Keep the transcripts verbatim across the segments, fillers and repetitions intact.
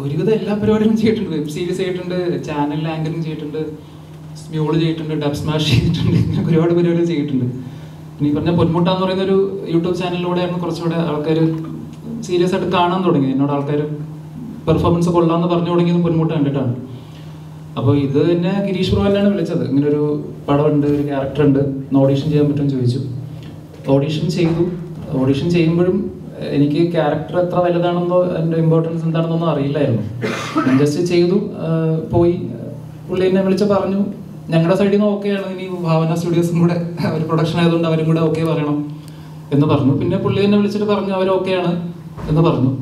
ഒരുവിധം എല്ലാ പരിപാടികളും ചെയ്തിട്ടുണ്ട്. വെബ് സീരീസ് ചെയ്തിട്ടുണ്ട്, ചാനലിൽ ആങ്കറിങ് ചെയ്തിട്ടുണ്ട്, സ്മ്യൂള് ചെയ്തിട്ടുണ്ട്, ഡബ് സ്മാഷ് ചെയ്തിട്ടുണ്ട്, ഇങ്ങനെ ഒരുപാട് പരിപാടികൾ ചെയ്തിട്ടുണ്ട്. പിന്നെ ഈ പറഞ്ഞ പൊന്മുട്ട എന്ന് പറയുന്ന ഒരു യൂട്യൂബ് ചാനലിലൂടെയാണ് കുറച്ചുകൂടെ ആൾക്കാർ സീരിയസ് ആയിട്ട് കാണാൻ തുടങ്ങി. എന്നോട് ആൾക്കാർ പെർഫോമൻസ് കൊള്ളാമെന്ന് പറഞ്ഞു തുടങ്ങിയത് പൊന്മുട്ട കണ്ടിട്ടാണ്. അപ്പോൾ ഇത് തന്നെ ഗിരീഷ് ബ്രോ തന്നെയാണ് വിളിച്ചത്. ഇങ്ങനെ ഒരു പടമുണ്ട്, ഒരു ക്യാരക്ടർ ഉണ്ട്, ഓഡീഷൻ ചെയ്യാൻ പറ്റുമെന്ന് ചോദിച്ചു. ഓഡീഷൻ ചെയ്തു. ഓഡീഷൻ ചെയ്യുമ്പോഴും എനിക്ക് ക്യാരക്ടർ എത്ര വലുതാണെന്നോ അതിൻ്റെ ഇമ്പോർട്ടൻസ് എന്താണെന്നൊന്നും അറിയില്ലായിരുന്നു. ഞാൻ ജസ്റ്റ് ചെയ്തു, പോയി. പുള്ളി എന്നെ വിളിച്ച് പറഞ്ഞു ഞങ്ങളുടെ സൈഡിൽ നിന്ന് ഓക്കെയാണ്, ഇനി ഭാവന സ്റ്റുഡിയോസും കൂടെ ഒരു പ്രൊഡക്ഷൻ ആയതുകൊണ്ട് അവരും കൂടെ ഓക്കെ പറയണം എന്ന് പറഞ്ഞു. പിന്നെ പുള്ളി എന്നെ വിളിച്ചിട്ട് പറഞ്ഞു അവർ ഓക്കെയാണ് എന്ന് പറഞ്ഞു.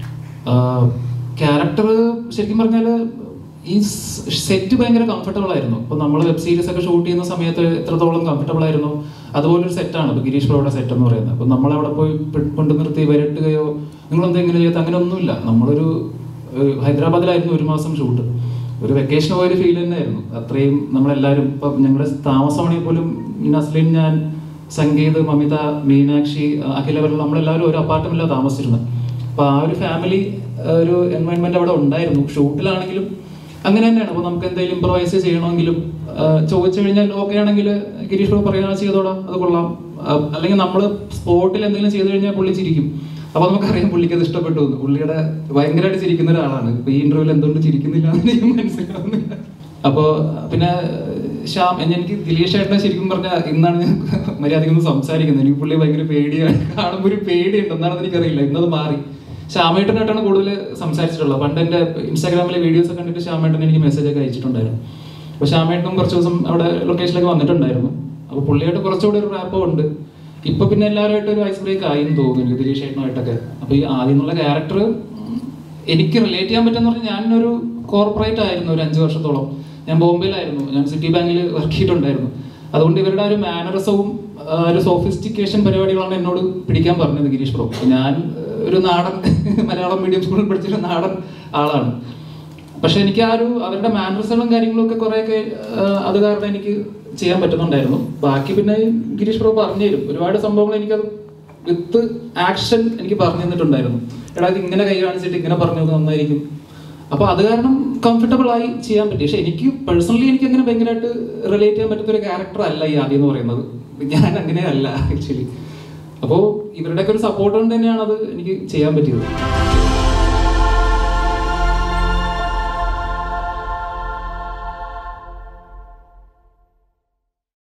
ക്യാരക്ടർ ശരിക്കും പറഞ്ഞാൽ ഈ സെറ്റ് ഭയങ്കര കംഫർട്ടബിൾ ആയിരുന്നു. ഇപ്പോൾ നമ്മൾ വെബ് സീരീസ് ഒക്കെ ഷൂട്ട് ചെയ്യുന്ന സമയത്ത് എത്രത്തോളം കംഫർട്ടബിൾ ആയിരുന്നു അതുപോലൊരു സെറ്റാണ് ഇപ്പോൾ ഗിരീഷ് ബ്രോയുടെ സെറ്റ് എന്ന് പറയുന്നത്. അപ്പോൾ നമ്മളവിടെ പോയി കൊണ്ട് നിർത്തി വരട്ടുകയോ നിങ്ങളെന്താ ഇങ്ങനെ ചെയ്യാത്ത അങ്ങനെ ഒന്നുമില്ല. നമ്മളൊരു ഹൈദരാബാദിലായിരുന്നു ഒരു മാസം ഷൂട്ട്. ഒരു വെക്കേഷൻ പോയൊരു ഫീൽ തന്നെയായിരുന്നു. അത്രയും നമ്മളെല്ലാവരും ഇപ്പം ഞങ്ങളുടെ താമസമാണെങ്കിൽ പോലും നസ്ലിൻ, ഞാൻ, സംഗീത്, മമിത, മീനാക്ഷി, അഖില, നമ്മളെല്ലാവരും ഒരു അപ്പാർട്ട്മെന്റിലാണ് താമസിച്ചിരുന്നത്. അപ്പോൾ ആ ഒരു ഫാമിലി ഒരു എൻവയോൺമെന്റ് അവിടെ ഉണ്ടായിരുന്നു. ഷൂട്ടിലാണെങ്കിലും അങ്ങനെ തന്നെയാണ്. അപ്പോൾ നമുക്ക് എന്തെങ്കിലും ഇംപ്രവൈസ് ചെയ്യണമെങ്കിലും ചോദിച്ചു കഴിഞ്ഞാൽ ഓക്കെ ആണെങ്കിൽ ഗിരീഷ് ബ്രോ പറയാ ചെയ്തോടാ അത് കൊള്ളാം. അല്ലെങ്കിൽ നമ്മൾ സ്പോട്ടിൽ എന്തെങ്കിലും ചെയ്തു കഴിഞ്ഞാൽ പുള്ളി ചിരിക്കും. അപ്പോൾ നമുക്കറിയാം പുള്ളിക്ക് അത് ഇഷ്ടപ്പെട്ടു. പുള്ളിയുടെ ഭയങ്കരമായിട്ട് ചിരിക്കുന്ന ഒരാളാണ്. ഇപ്പൊ ഈ ഇന്റർവ്യൂവിൽ എന്തുകൊണ്ട് ചിരിക്കുന്നില്ല എന്ന് എനിക്ക് മനസ്സിലാവുന്നില്ല. അപ്പോൾ പിന്നെ ശ്യാം, എനിക്ക് ദിലീഷ് ചേട്ടനെ ശരിക്കും പറഞ്ഞാൽ ഇന്നാണ് ഞാൻ മര്യാദയ്ക്കൊന്ന് സംസാരിക്കുന്നത്. എനിക്ക് പുള്ളി ഭയങ്കര പേടിയാണ്, കാണുമ്പോൾ ഒരു പേടിയുണ്ട്. എന്താണെന്ന് എനിക്കറിയില്ല. ഇന്നത് മാറി. ശ്യാമേട്ടനായിട്ടാണ് കൂടുതൽ സംസാരിച്ചിട്ടുള്ളത്. പണ്ട് എൻ്റെ ഇൻസ്റ്റാഗ്രാമിലെ വീഡിയോസ് ഒക്കെ കണ്ടിട്ട് ശ്യാമേട്ടൻ എനിക്ക് മെസ്സേജ് ഒക്കെ അയച്ചിട്ടുണ്ടായിരുന്നു. അപ്പോൾ ശ്യാമേട്ടനും കുറച്ച് ദിവസം അവിടെ ലൊക്കേഷനിലൊക്കെ വന്നിട്ടുണ്ടായിരുന്നു. അപ്പോൾ പുള്ളിയായിട്ട് കുറച്ചുകൂടി ഒരു റാപ്പോ ഉണ്ട്. ഇപ്പൊ പിന്നെ എല്ലാവരുമായിട്ട് ഒരു ഐസ് ബ്രേക്ക് ആയി എന്ന് തോന്നുന്നു എനിക്ക്, ദിലീഷ് ചേട്ടനുമായിട്ടൊക്കെ. അപ്പൊ ഈ ആദ്യം എന്നുള്ള ക്യാരക്ടർ എനിക്ക് റിലേറ്റ് ചെയ്യാൻ പറ്റുമെന്ന് പറഞ്ഞാൽ ഞാനൊരു കോർപ്പറേറ്റ് ആയിരുന്നു ഒരു അഞ്ചു വർഷത്തോളം. ഞാൻ ബോംബെയിലായിരുന്നു. ഞാൻ സിറ്റി ബാങ്കിൽ വർക്ക് ചെയ്തിട്ടുണ്ടായിരുന്നു. അതുകൊണ്ട് ഇവരുടെ ഒരു മാനറിസവും ഒരു സോഫിസ്റ്റിക്കേഷൻ പരിപാടികളാണ് എന്നോട് പിടിക്കാൻ പറഞ്ഞത് ഗിരീഷ് ബ്രോ. ഞാൻ ഒരു നാടൻ മലയാളം മീഡിയം സ്കൂളിൽ പഠിച്ചൊരു നാടൻ ആളാണ്. പക്ഷെ എനിക്ക് ആ ഒരു അവരുടെ മാനറിസങ്ങളും കാര്യങ്ങളും ഒക്കെ കുറേയൊക്കെ അത് കാരണം എനിക്ക് ചെയ്യാൻ പറ്റുന്നുണ്ടായിരുന്നു. ബാക്കി പിന്നെ ഗിരീഷ് ബ്രോ പറഞ്ഞു തരും ഒരുപാട് സംഭവങ്ങൾ. എനിക്കത് വിത്ത് ആക്ഷൻ എനിക്ക് പറഞ്ഞു തന്നിട്ടുണ്ടായിരുന്നു. എടാ ഇത് ഇങ്ങനെ കൈ കാണിച്ചിട്ട് ഇങ്ങനെ പറഞ്ഞത് നന്നായിരിക്കും. അപ്പൊ അത് കാരണം കംഫർട്ടബിൾ ആയി ചെയ്യാൻ പറ്റി. പക്ഷെ എനിക്ക് പേഴ്സണലി എനിക്ക് അങ്ങനെ ഭയങ്കരമായിട്ട് റിലേറ്റ് ചെയ്യാൻ പറ്റുന്ന ഒരു ക്യാരക്ടർ അല്ല ഈ ആദ്യം എന്ന് പറയുന്നത്. ഞാൻ അങ്ങനെ അല്ല ആക്ച്വലി. അപ്പോൾ ഇവരുടെയൊക്കെ ഒരു സപ്പോർട്ട് കൊണ്ട് തന്നെയാണ് അത് എനിക്ക് ചെയ്യാൻ പറ്റിയത്.